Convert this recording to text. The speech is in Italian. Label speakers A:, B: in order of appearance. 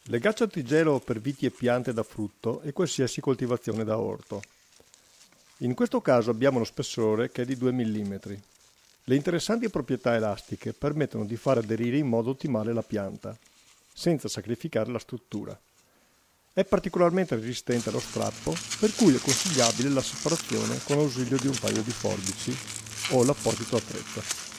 A: Le gacce antigelo per viti e piante da frutto e qualsiasi coltivazione da orto. In questo caso abbiamo uno spessore che è di 2 mm. Le interessanti proprietà elastiche permettono di far aderire in modo ottimale la pianta, senza sacrificare la struttura. È particolarmente resistente allo strappo, per cui è consigliabile la separazione con l'ausilio di un paio di forbici o l'apposito attrezzo.